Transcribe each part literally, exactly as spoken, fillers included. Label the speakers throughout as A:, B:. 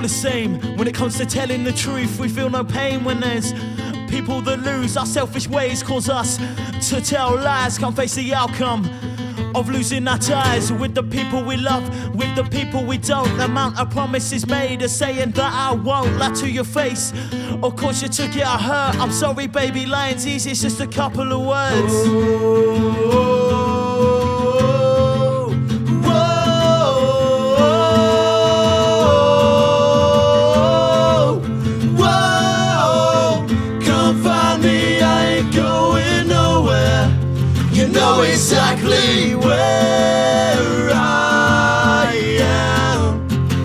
A: the same. When it comes to telling the truth, we feel no pain when there's people that lose. Our selfish ways cause us to tell lies. Can't face the outcome of losing our ties with the people we love, with the people we don't. The amount of promises made are saying that I won't lie to your face or cause you to get hurt. I'm sorry baby, lying's easy, it's just a couple of words.
B: Know exactly where I am.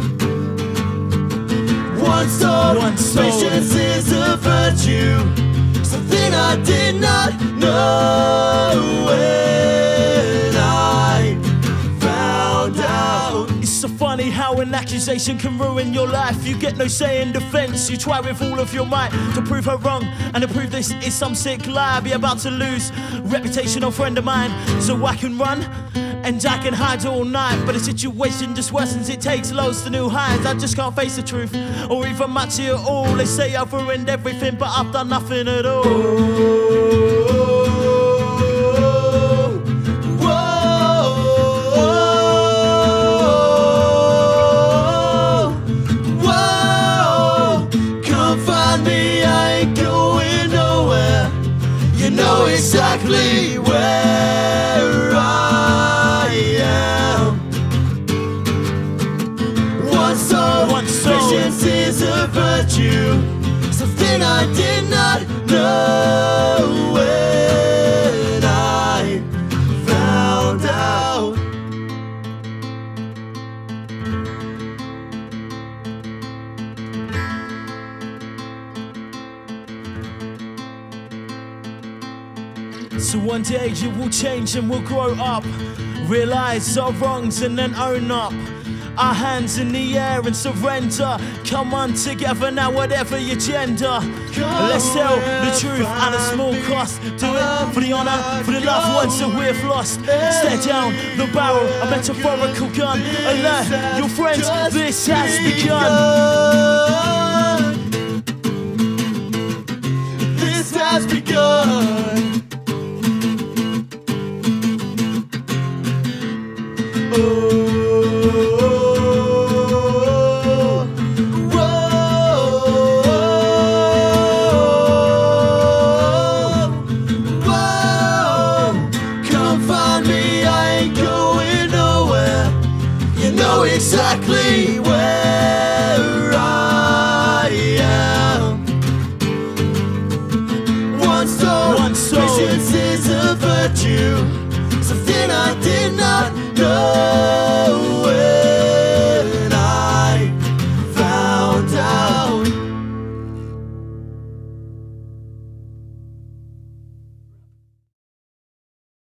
B: One soul,
A: One soul.
B: Patience is a virtue, something I did not know when I found out.
A: It's so funny how an accusation can ruin your life. You get no say in defense. You try with all of your might to prove her wrong and to prove this is some sick lie. Be about to lose reputational friend of mine, so I can run and I can hide all night. But the situation just worsens, it takes loads to new highs. I just can't face the truth or even match it at all. They say I've ruined everything, but I've done nothing at all.
B: Know exactly where I am. One soul,
A: One soul.
B: Patience is a virtue, something I did not know when I found out.
A: So one day you will change and we'll grow up, realize our wrongs and then own up. Our hands in the air and surrender. Come on together now, whatever your gender. Let's tell the truth at a small cost. Do it for the honour, for the loved ones that we've lost. Stare down the barrel, a metaphorical gun. Alert your friends, this has begun.
B: This has begun. Know exactly where I am. One soul,
A: One soul.
B: Patience is a virtue, something I did not know.